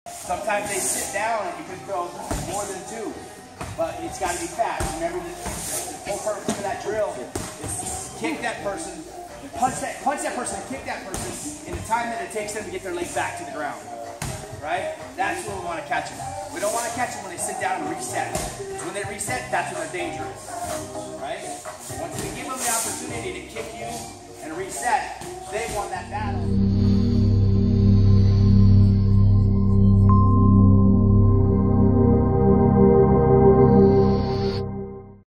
Sometimes they sit down and you can throw more than 2, but it's got to be fast. Remember, the whole purpose of that drill is kick that person, punch that person, and kick that person in the time that it takes them to get their leg back to the ground. Right? That's when we want to catch them. We don't want to catch them when they sit down and reset. When they reset, that's when they're dangerous. Right? Once we give them the opportunity to kick you and reset, they won that battle.